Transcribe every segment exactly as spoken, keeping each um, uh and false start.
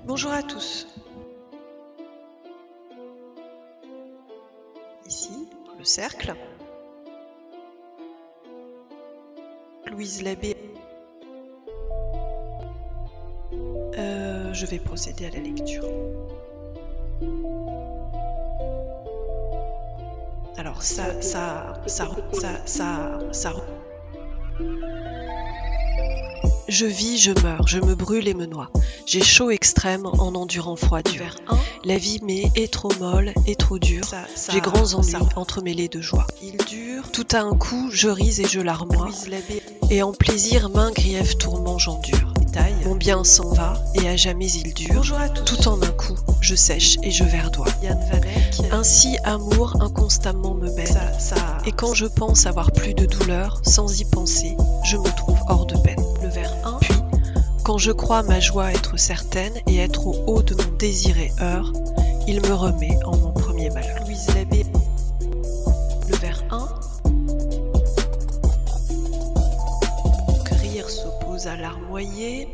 Bonjour à tous. Ici, le cercle. Louise Labbé. Euh, je vais procéder à la lecture. Alors ça, ça, ça, ça, ça, ça. Je vis, je meurs, je me brûle et me noie. J'ai chaud extrême en endurant froid dur. La vie m'est est trop molle et trop dure. J'ai grands ennuis entremêlés de joie. Il dure. Tout à un coup, je ris et je larmoie. Et en plaisir, main grief tourment j'endure. Mon bien s'en va et à jamais il dure. Tout en un coup, je sèche et je verdoie. Ainsi, amour inconstamment me mène. Et quand je pense avoir plus de douleur, sans y penser, je me trouve hors de peine. Le vers un. Puis, quand je crois ma joie être certaine et être au haut de mon désiré heure, il me remet en mon premier malheur. Louise Labbé. Le vers un. Rire s'oppose à larmoyer.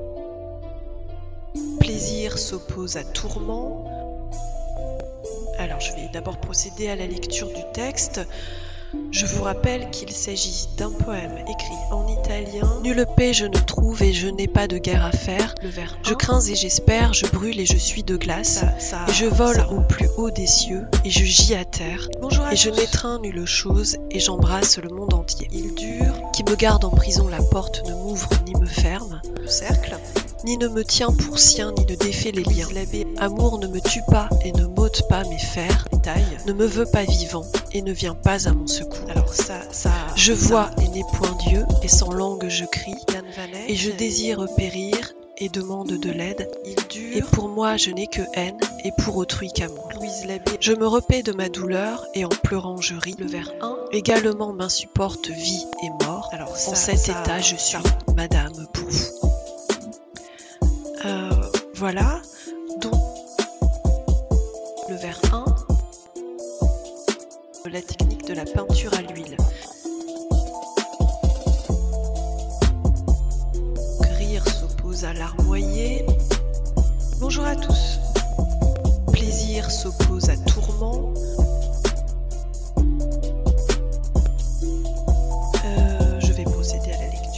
Plaisir s'oppose à tourment. Alors je vais d'abord procéder à la lecture du texte. Je vous rappelle qu'il s'agit d'un poème écrit en italien. Nulle paix je ne trouve et je n'ai pas de guerre à faire. Le vers un. Je crains et j'espère, je brûle et je suis de glace. Ça, ça, et je vole ça. Au plus haut des cieux et je gis à terre. Bonjour à et tous. Je n'étreins nulle chose et j'embrasse le monde entier. Il dure. Qui me garde en prison, la porte ne m'ouvre ni me ferme. Le cercle. Ni ne me tient pour sien, ni ne défait les liens. Amour ne me tue pas et ne m'ôte pas mes fers. Ne me veut pas vivant et ne vient pas à mon secours. Alors ça, ça, je ça. Vois et n'ai point Dieu, et sans langue je crie. Et je désire périr et demande de l'aide. Et pour moi je n'ai que haine, et pour autrui qu'amour. Je me repais de ma douleur, et en pleurant je ris. Le vers un. Également m'insupporte vie et mort. Alors ça, en cet ça, état je suis, ça. Madame, pour vous. Euh, voilà, donc le vers un, la technique de la peinture à l'huile. Rire s'oppose à larmoyer. Bonjour à tous. Plaisir s'oppose à tourment. Euh, je vais procéder à la lecture.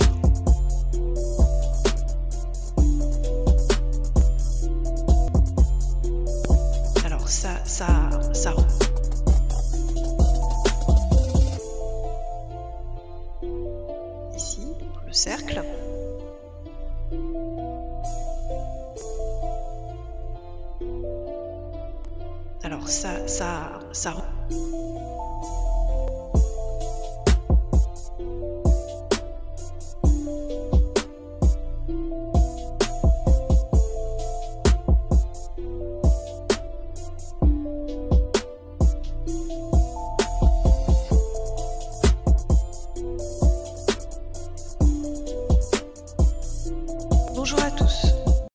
Ça, ça, ça. Ici, le cercle. Alors ça, ça, ça.